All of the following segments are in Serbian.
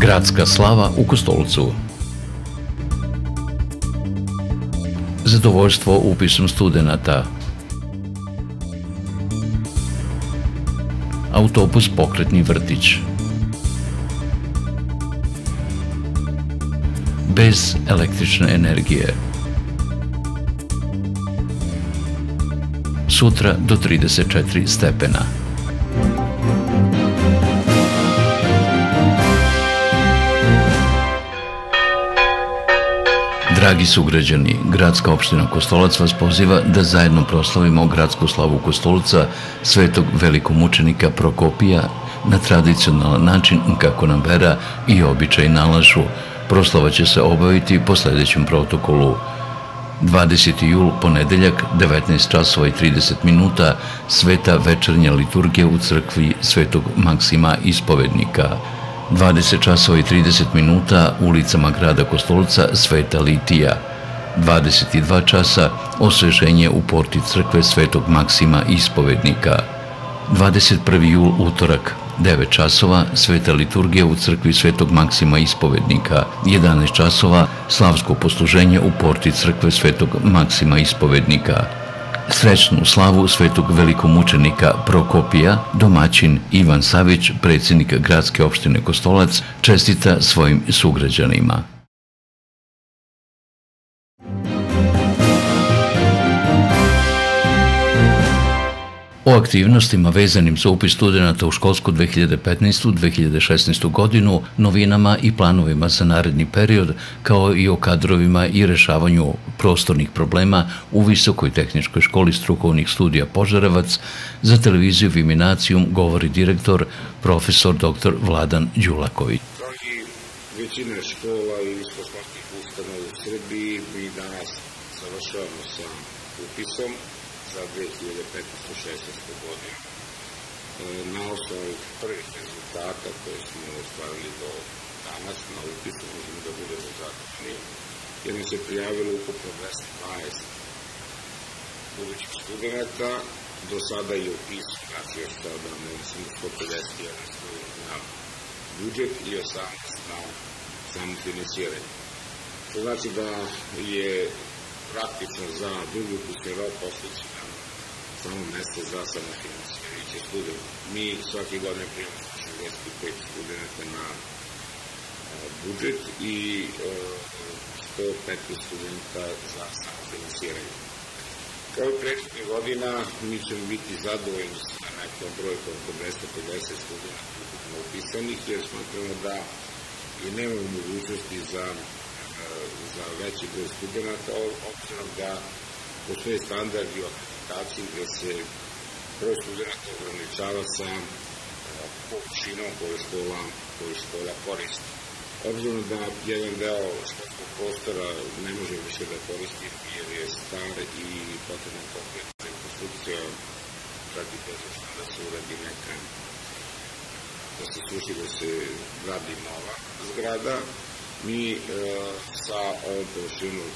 Gradska slava u Kostolcu. Zadovoljstvo upisom studenata. Autobus pokretni vrtić. Bez električne energije. Sutra do 34 stepena. Dragi sugrađani, Gradska opština Kostolac vas poziva da zajedno proslavimo gradsku slavu Kostolca, svetog velikomučenika Prokopija, na tradicionalan način kako nam vera i običaj nalažu. Proslava će se obaviti po sledećem protokolu. 20. jul, ponedeljak, 19 časova i 30 minuta, sveta večernja liturgija u crkvi Svetog Maksima Ispovednika. 20 časova i 30 minuta, ulicama grada Kostolca, Sveta Litija. 22 časa, osveženje u porti crkve Svetog Maksima Ispovednika. 21. jul, utorak, 9 časova, sveta liturgija u crkvi Svetog Maksima Ispovednika. 11 časova, slavsko posluženje u porti crkve Svetog Maksima Ispovednika. Srećnu slavu svetog velikomučenika Prokopija, domaćin Ivan Savić, predsjednik Gradske opštine Kostolac, čestita svojim sugrađanima. O aktivnostima vezanim za upis studenata u školsku 2015-2016. godinu, novinama i planovima za naredni period, kao i o kadrovima i rešavanju prostornih problema u Visokoj tehničkoj školi strukovnih studija Požarevac, za televiziju Viminacijum govori direktor, profesor dr. Vladan Đulaković. Kao i većina škola i visokoškolskih ustanova u Srbiji, mi danas završavamo sa upisom za 2015-2016. godinu. Na osnovu prvih rezultata koje smo ostvarili do danas na upisu, možemo da budemo zadovoljni, jer nam se prijavilo ukupno 212 budućih studenta. Do sada je upis, znači još sada samo 151 student na budžet i 18 na samofinansiranje. To znači da je praktično za drugi upisni rok postojeći samo mesto za samofinansirajuće studenta. Mi svake godine primamo 65 studenta na budžet i 115 studenta za samofinansiranje. Kao i prethodnih godina, mi ćemo biti zadovoljni sa nekom brojkom oko 250 studenta ukupno upisanih, jer smatramo da i nemamo mogućnosti za veći broj studenta, obzirom da postoje standardi o akreditaciji gde se broj studenta ograničava sa površinom koju škola koristi. Obzirom da jedan deo školskog prostora ne može više da koristi jer je star i potrebna kompletna rekonstrukcija, čak i predloženo da se uradi neka, da se sluši da se gradi nova zgrada, mi sa ovom površinom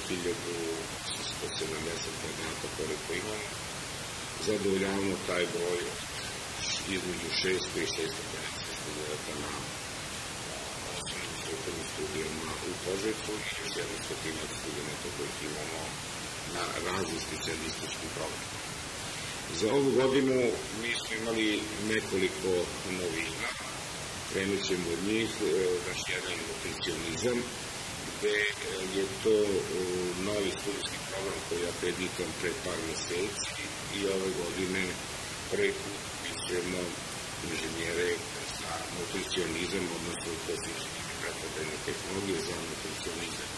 1170 kvadrata koliko imamo, zadovoljavamo taj broj između 600 i 650 studenta na osnovnim strukovnim studijama u Požarevcu i još 100 studenta kojih imamo na razvoj specijalistički program. Za ovu godinu mi smo imali nekoliko novina. Krenut ćemo od njih, naš jedan nutricionizam, gde je to novi studijski program koji je akreditovan pred par meseci i ove godine prvi put upisujemo inženjere za nutricionizam, odnosno postižnike prehrambene tehnologije za nutricionizam.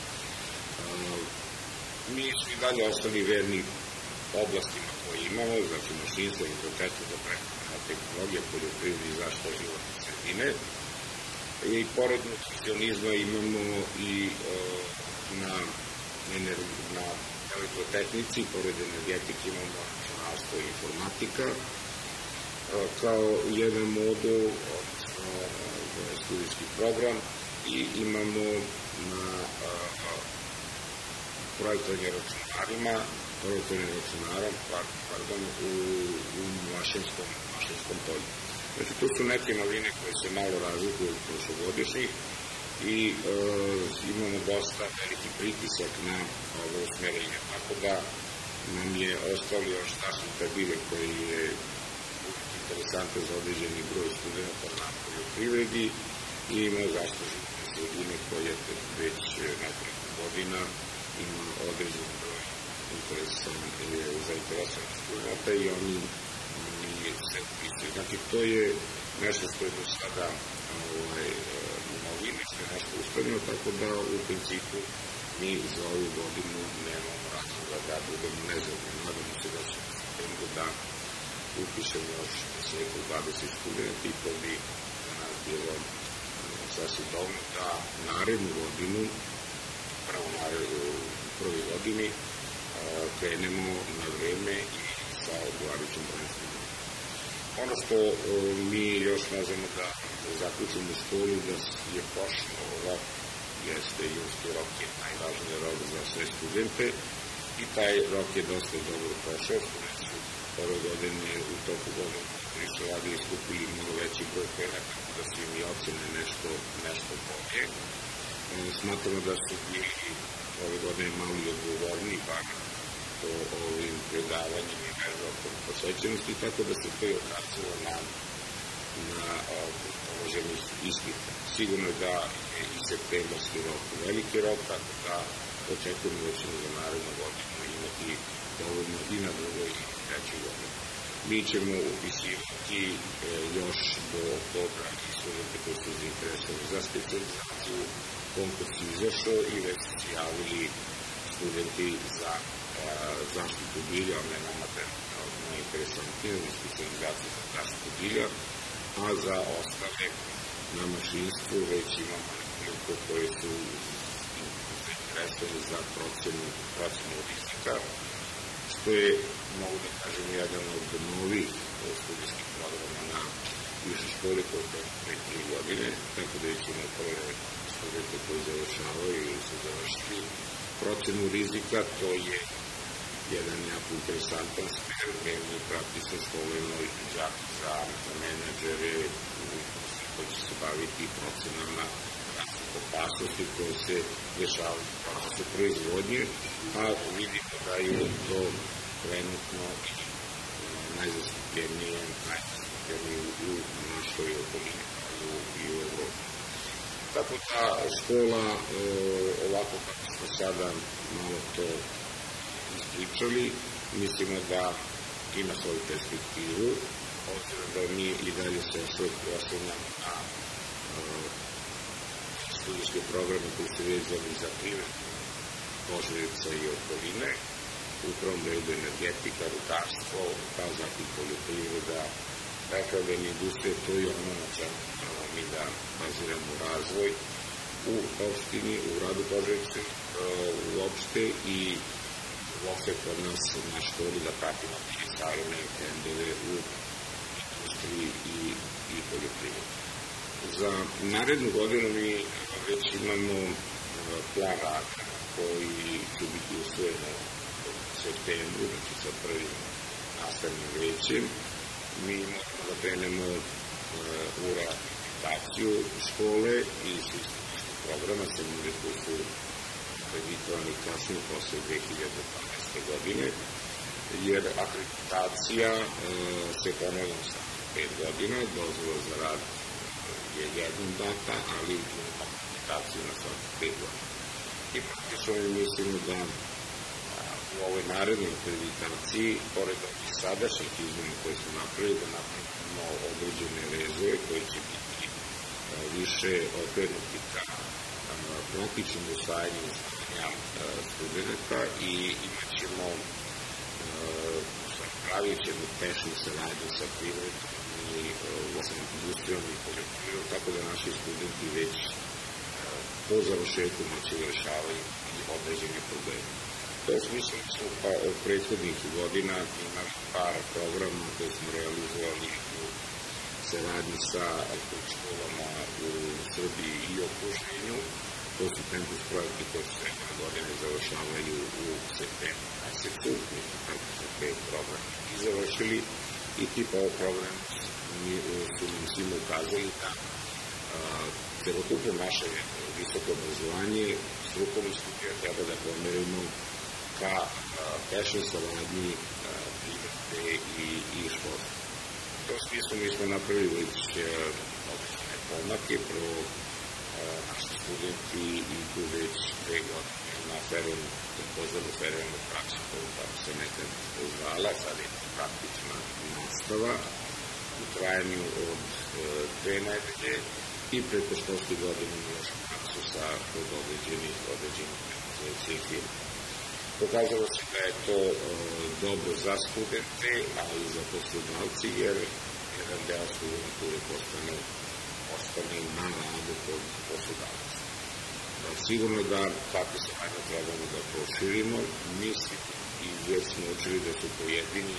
Mi smo i dalje ostali verni oblastima koje imamo, znači mašinstvo, infotehnika, prehrambena tehnologija, poljoprivreda i zaštita životne sredine. I pored nutricionizma imamo i na elektrotehnici, pored energetike imamo računarstvo i informatika, kao jedan modul, odnosno studijski program, i imamo na projektovanje računarom u Mašinskom polju. Znači, to su neke novine koje se malo razlikuju od prošlogodišnjih. i imamo dosta veliki pritisak na ovo usmerenje, tako da nam je ostalo još naši tabile koji je interesantan za određeni broj studenta na poljoprivredi i imamo zaštitu životne sredine koja već nekoliko godina ima određen broj zainteresovanih studenta i oni se upisuju. Znači, to je nešto što je do sada novine, što je nešto ustavljeno, tako da u principu mi za ovu godinu nemamo razloga da budemo nezadovoljni. Nadamo se da će u septembru da upišemo još 20 studenta i to bi za nas bilo sasvim dovoljno da narednu godinu, prvo u prvoj godini, krenemo na vreme i sa odgovarajućim brojem studenta. Ono što mi još možemo da zaključimo u školi da je prošlo rok, jeste junski rok je najvažniji rok za sve studente i taj rok je dosta dobro prošao. Studenti su ove godine u toku godine više radili i skupili mnogo veći broj poena, tako da su im i ocene nešto bolje. Smatramo da su bili ove godine malo i odgovorni, bar po ovim predavanjima i mežakom posvećenosti, tako da se to je odrazilo na položenih ispita. Sigurno je da je i septembarski rok veliki rok, tako da očekujemo da ćemo za narednu godinu imati dovoljno i na drugoj i trećoj godini. Mi ćemo upisivati još do oktobra i studente koji su zainteresovani za specijalizaciju. Konkurs izašao i već su se javili studenti za zaštitu bilja, ne nama interesantnije, na specijalizaciju za zaštitu bilja, a za ostale na mašinstvu već imamo nekoliko koje su zainteresovani za procenu rizika, što je, mogu da kažem, jedan od novih studijskih programa na više škole koje je pre 3 godine, tako da ćemo prve studente koji završavaju ili su završili procenu rizika. To je jedan jako interesantan smer gde mi praktično školujemo đake za menadžere koji će se baviti procenama opasnosti koje se dešavaju u procesu proizvodnje, a vidimo da je to trenutno najzastupljenije u našoj okolini i u Evropi. Tako da škola, ovako kako smo sada malo to ispričali, mislimo da ima svoju perspektivu, obzirom da mi i dalje se osnovnamo na studijske programe koji su vezani za privredu Požarevca i okoline, u prvom redu energetika, rudarstvo, pa zatim poljoprivreda, prehrambena industrija, to je ono na čemu mi da baziramo razvoj u opštini, u gradu Požarevcu uopšte i uopšte kod nas na školi da pratimo savjene trendove u industriji i poljoprivredi. Za narednu godinu mi već imamo plan rada koji će biti usvojen u septembru, znači sa prvim nastavnim većem. Mi moramo da krenemo u reakreditaciju škole i sistemskih programa sa ljudi koji su akreditovani kasnije posle 2012. godine, jer akreditacija se ponavlja sa 5 godina, dozvola za rad je jednom data, ali akreditaciju na svaki 5 godina. I praktično mi mislimo da u ovoj narednoj akreditaciji, pored ovih sadašnjih izmena koje smo napravili, da napravimo određene rezove koji će biti više okrenuti ka praktičnom usvajanju studenta i imat ćemo, pravit ćemo tesnu saradnju sa privredom i sa industrijom i poljoprivredom, tako da naši studenti već po završetku moći da rešavaju i određene probleme. U tom smislu smo od prethodnih godina imali par programa koje smo realizovali u saradnji sa školama u Srbiji i okruženju. To su campus projekti koji se godine završavaju u septembru mesecu. Mi smo praktično 5 programa i završili i tip ovog programa su nam svima ukazali da celokupno naše visoko obrazovanje strukovnih studija treba da pomerimo ka tešnoj saradnji privrede i školstva. U tom smislu mi smo napravili već određene pomake. Prvo, naši studenti idu već 2 godine na takozvanu ferijalnu praksu, kako se nekad zvala, sad je praktična nastava u trajanju od 2 nedelje i preko školske godine još praksu sa određenih preduzeća i firme. Pokazalo se da je to dobro za studente, ali i za poslodavci, jer jedan deo studenta uvijek ostane na radu kod poslodavca. Sigurno da takve saradnje trebamo da proširimo. Mislim i već smo učili da su pojedine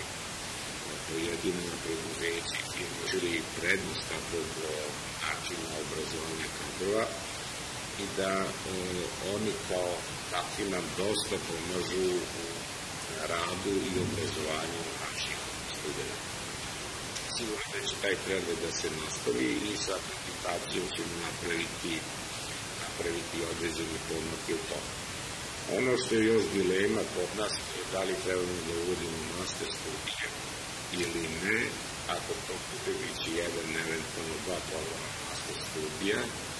preduzeća i firme učili prednost takvog načina obrazovanja kadrova i da oni kao takvi nam dosta pomažu u radu i obrazovanju naših studenta. Sigurno da će taj trend da se nastavi i sa akreditacijom ćemo napraviti određeni pomake u tome. Ono što je još dilema kod nas je da li trebamo da uvodimo master studije ili ne, ako to bude biće jedan, eventualno 2 programa master studija.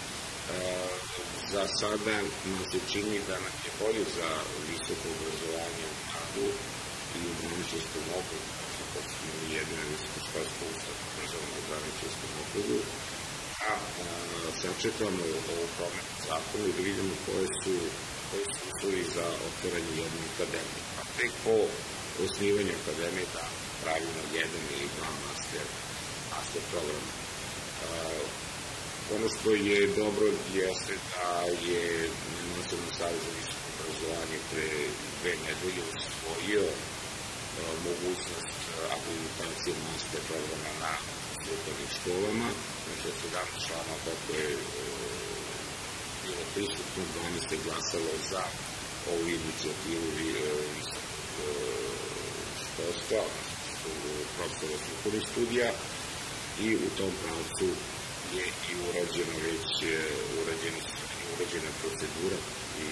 Za sada nam se čini da nam je bolje za visoko obrazovanje u gradu i u Braničevskom okrugu, kako smo imali jedina visokoškolska ustanova državna u Braničevskom okrugu, a sačekamo ovu promenu zakonu i da vidimo koji su uslovi za otvaranje jedne akademije. A tek po osnivanju akademije da pravimo 1 ili 2 master programa. Ono što je dobro jeste da je Nacionalni savez za visoko obrazovanje pre 2 nedelje usvojio mogućnost akreditacije master programa na strukovnim školama. Znači, od 17 članova kako je bilo prisutno, 12 je glasalo za ovu inicijativu školstva, profesora strukovnih studija, i u tom pravcu je i urađena procedura i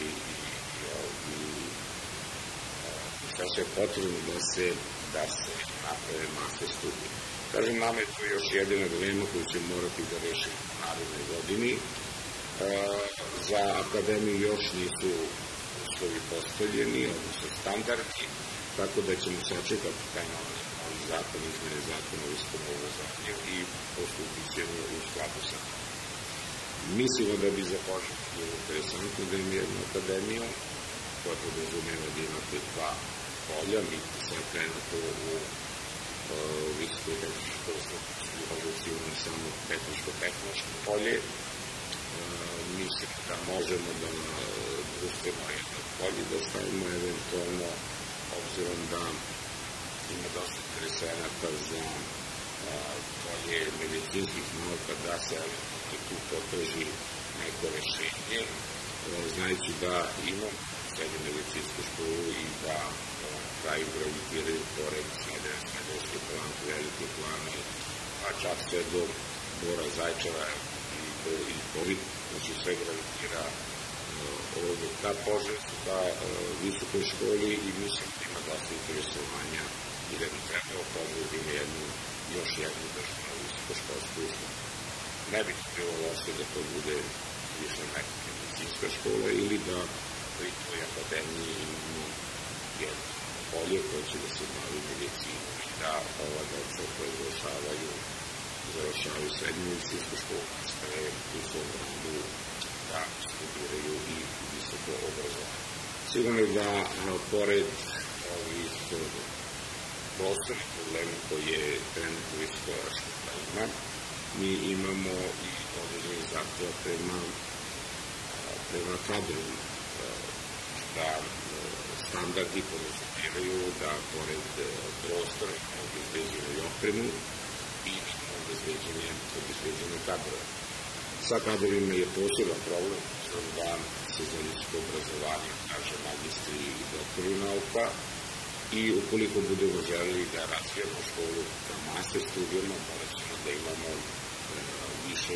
šta se je potrebno da se naprave master studije. Kažem, nama je to još jedina dilema koju će morati da rešimo u narednoj godini. Za akademiju još nisu uslovi postavljeni, odnosno standardi, tako da ćemo sačekati taj novi zakon, izmene zakona o visokom obrazovanju i postupit ćemo u skladu sa tim. Mislimo da bi za Požegu bilo interesantno da imamo jednu akademiju koja podrazumeva da imate 2 polja. Mi sad trenutno u visokoj tehničkoj školstvu imamo samo tehničko polje. Mislim da možemo da društveno jedno polje da stavimo eventualno, obzirom da ima dosta interesenata za polje medicinskih nauka, da se tu potraži neko rešenje, znajući da imam srednju medicinsku školu i da kraju gravitiraju pored Smederevske Palanke, Velike Plane, a čak sve do Bora, Zajčara i Kovit, znači sve gravitira ovdje ka Požarevcu, ka visokoj školi, i mislim da ima dosta interesovanja i da bi trebalo Požarevac ima još jednu državnu visokoškolsku ustanovu. Ne bi bilo loše da to bude više neka medicinska škola ili da pri toj akademiji imamo jedno polje koje će da se bavi medicinom i da ova deca koje završavaju srednju medicinsku školu nastave u svom radu da studiraju i visoko obrazovanje. Sigurno je da pored ovih prostornih problema koje trenutno visoka škola ima, mi imamo i određeni zahteva prema kadrovima, da standardi podrazumevaju da pored prostora imamo obezbeđenu i opremu i imamo obezbeđene kadrove. Sa kadrovima je poseban problem, da se za ljudsko obrazovanje kaže magistri i doktori nauka, i ukoliko budemo želeli da razvijamo školu ka master studijama, morat ćemo da imamo više doktora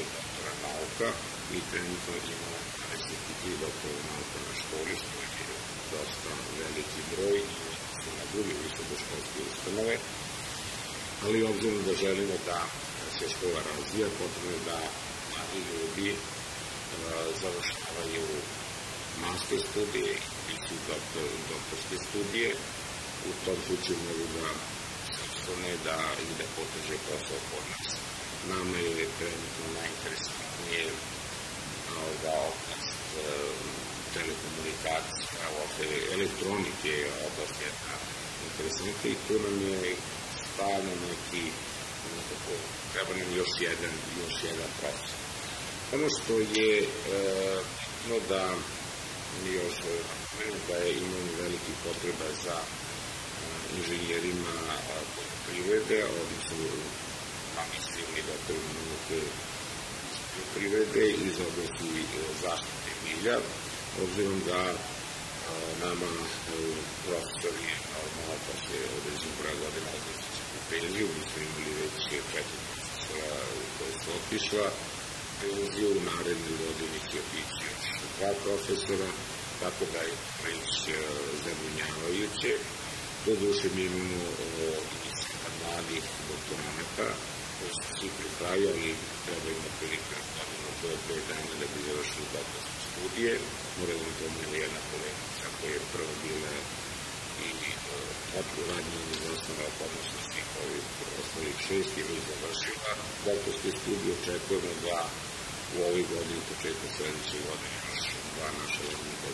doktora nauka i trenutno imamo 23 doktora nauka na školi, što je dosta veliki broj i su na druge visokoškolske ustanove, ali obzirom da želimo da se škola razvija, potrebno je da mladi ljudi završavaju master studije i su doktorske studije. U tom slučaju mogu da da ide potraže posao kod nas. Nama je trenutno najinteresantnije ova oblast telekomunikacija, elektronike je oblast jedna interesantna i tu nam je stalno neki, treba nam još jedan profesor. Ono što je da još napomenem da je imamo veliki potreba za inženjerima poljoprivrede, odnosno magistralni doktori nauke iz poljoprivrede iz oblasti zaštite bilja, obzirom da nama profesori normalno posle određenog broja godina odlaze u penziju, mi smo imali već 4 profesora koje su otišla penziju, u narednoj godini će otići još 2 profesora, tako da je već zabrinjavajuće. Doduše mi imamo inicijata mladih doktoranata koji su svi pripravljali, treba im otprilike godinu do 2 dana da bi završili doktorske studije. Moram da pomenu jedna kolegica koja je prvo bila i radnja iz osnova odnosno svih ovih osnovih 6 je već završila doktorske studije. Očekujemo da u ovoj godini, početku sledeće godine, još 2 naša radnika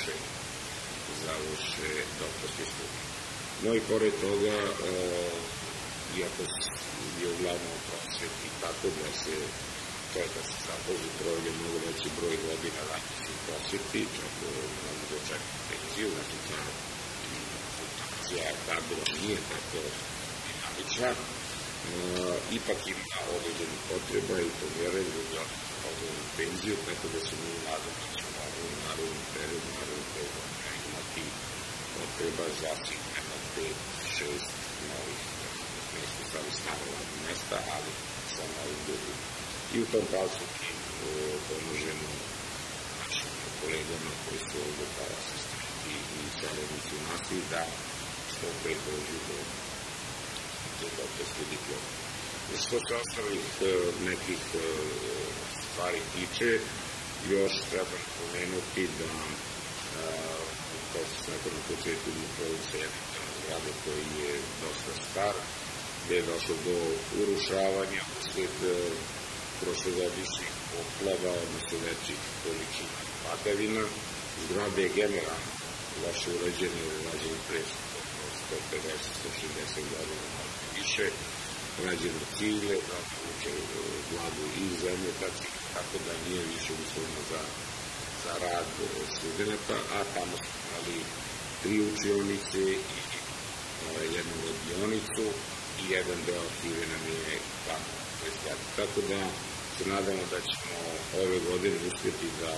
završe doktorske studije. No i pored toga, iako je uglavnom prosveti tako da se zapozi provede mnogo veći broj godina radnici u prosveti, čak mnogo da očekati penziju, znači ta fluktuacija kadrova nije tako dinamična, ipak ima određenih potreba i to vjerujem da je određenu penziju, tako da se mi nadam da ćemo u narednom periodu imati potreba za sigurno 5-6 novih mesta, stvari staro radnih mesta, ali sa novim ljudima. I u tom pravcu mi pomožemo našim kolegama koji su ovdje kao asistenti i saradnici u nastavi da što pre dođu do te doktorske diplome. Što se ostalih nekih stvari tiče, još treba napomenuti da kao se snako na početku upravice jedan zgrade koji je dosta star, gde je došlo do urušavanja usled prošlogodišnjih poplava, odnosno većih količina padavina. Zgrada je generalno loše urađena i urađena pre 150-160 godina više, rađeno cigle, da uče vladu iz zemlje, tako da nije više uslovno za rad studenta, a tamo smo imali 3 učionice i jednu radionicu i jedan deo arhive nam je tamo. Tako da se nadamo da ćemo ove godine uspjeti da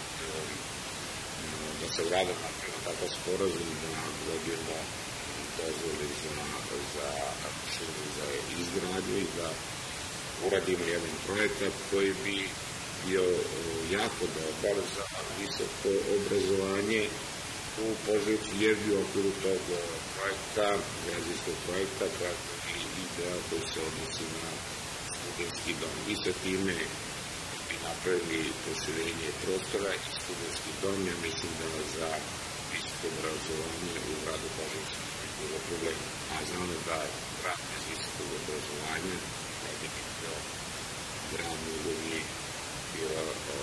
se vrada napravimo takav sporazum da dobijemo dozvoli za izgradnju i da uradimo jedan projekat koji bi bio jako dobar za visoko obrazovanje u Požarevcu, jer bi u okviru tog projekta, građevinskog projekta, i deo koji se odnosi na studentski dom. I sa time bi napravili proširenje prostora i studentski dom, ja mislim da za visoko obrazovanje u gradu Požarevcu je bilo problem. A znamo da grad bez visokog obrazovanja ne bi bio grad nego bi bio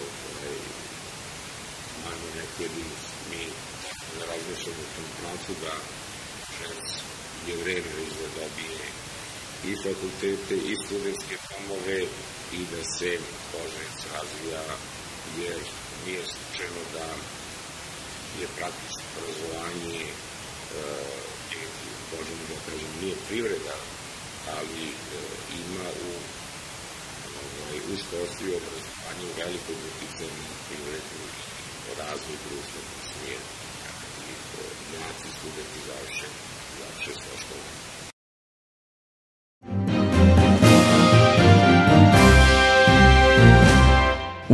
manje nekje bi mi da razmišljamo u tom pravcu da je vreme već da dobije i fakultete i studentske domove i da se Požarevac razvija, jer nije slučajno da je praktično obrazovanje možemo da kažem nije privreda, ali ima u školstvu i obrazovanju velikog uticaja na privredu i razvoj društva koji smije i mlaci studenti završe svoje školovanje.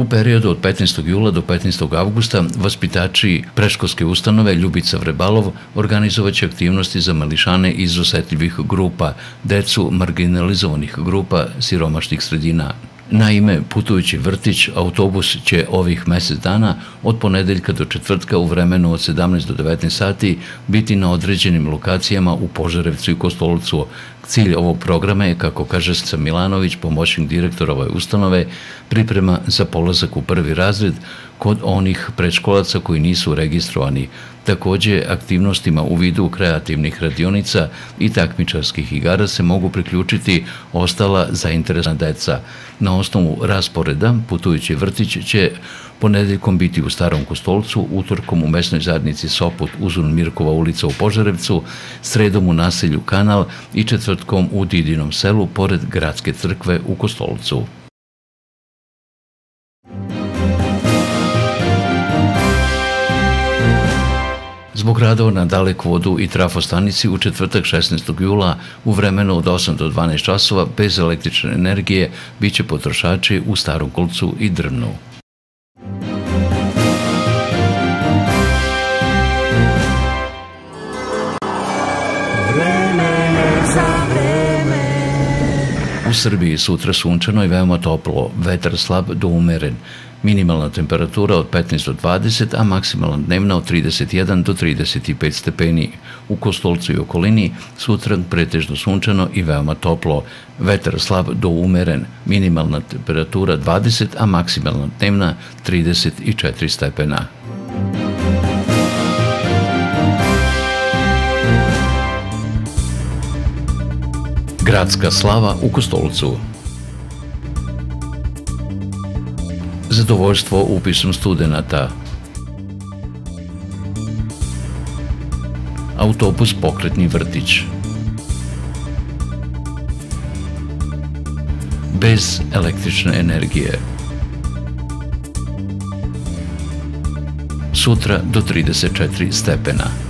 periodu od 15. jula do 15. avgusta vaspitači predškolske ustanove Ljubica Vrebalov organizovaće aktivnosti za mališane iz osetljivih grupa, decu marginalizovanih grupa siromašnih sredina. Naime, putujući vrtić, autobus će ovih mesec dana od ponedeljka do četvrtka u vremenu od 17 do 19 sati biti na određenim lokacijama u Požarevcu i Kostolcu. Cilj ovog programa je, kako kaže Sca Milanović, pomoćnik direktora ove ustanove, priprema za polazak u prvi razred kod onih predškolaca koji nisu registrovani. Takođe, aktivnostima u vidu kreativnih radionica i takmičarskih igara se mogu priključiti ostala zainteresovana deca. Na osnovu rasporeda, putujući vrtić će ponedeljkom biti u Starom Kostolcu, utorkom u mesnoj zajednici Sopot Uzun Mirkova ulica u Požarevcu, sredom u naselju Kanal i četvrtkom u Didinom selu pored Gradske crkve u Kostolcu. Zbog radova na dalekovodu i trafostanici u četvrtak 16. jula u vremenu od 8 do 12 časova bez električne energije biće potrošači u Starom Kolcu i Drvnu. U Srbiji sutra sunčano i veoma toplo, vetar slab do umeren. Minimalna temperatura od 15 do 20, a maksimalna dnevna od 31 do 35 stepeni. U Kostolcu i okolini sutra pretežno sunčano i veoma toplo, vetar slab do umeren. Minimalna temperatura 20, a maksimalna dnevna 34 stepena. Gradska slava u Kostolcu. Zadovoljstvo upisom studenata. Autobus pokretni vrtić. Bez električne energije. Sutra do 34 stepena.